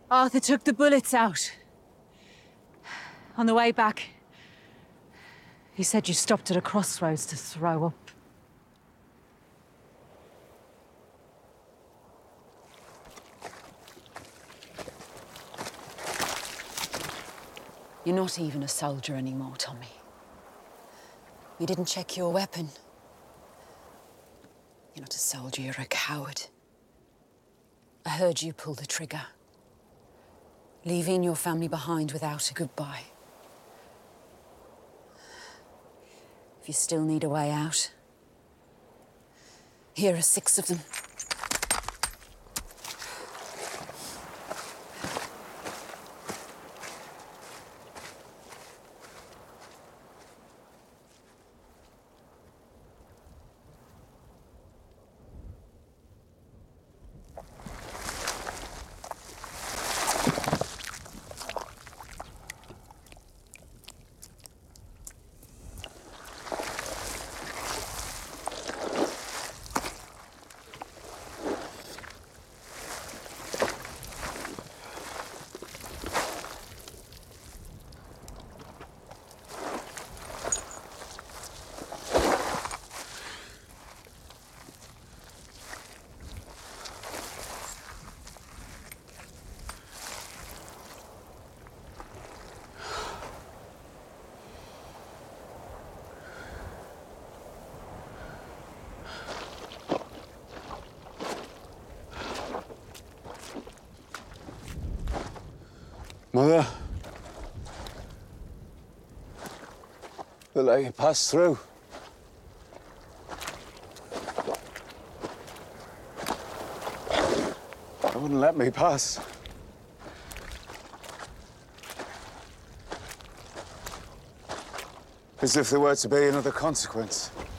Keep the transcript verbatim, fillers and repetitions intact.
Arthur took the bullets out. On the way back, he said you stopped at a crossroads to throw up. You're not even a soldier anymore, Tommy. You didn't check your weapon. You're not a soldier, you're a coward. I heard you pull the trigger, leaving your family behind without a goodbye. If you still need a way out, here are six of them. Mother, they'll let you pass through. They wouldn't let me pass. As if there were to be another consequence.